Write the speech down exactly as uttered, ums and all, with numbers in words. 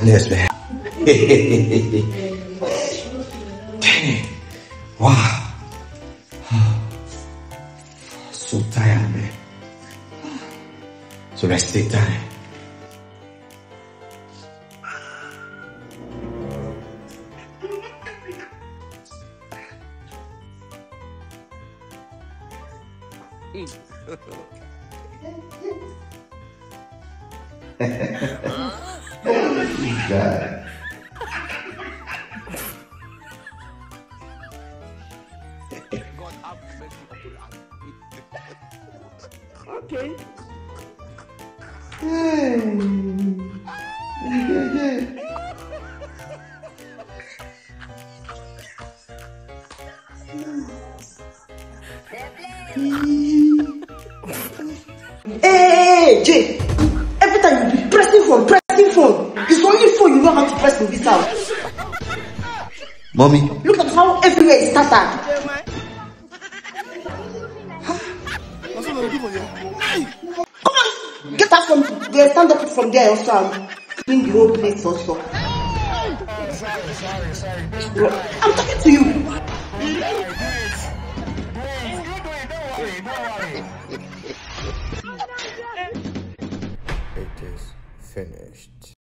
Yes, man. Wow. So tired, man. So let's take time. Oh, God. Okay. Hey. Hey, Jay! Every time you be pressing phone, pressing phone. It's only phone you know how to press in this house. Mommy. Look at how everywhere is scattered. Come on, get up from there, stand up from there also and clean the whole place also. Sorry, sorry, sorry. I'm talking to you.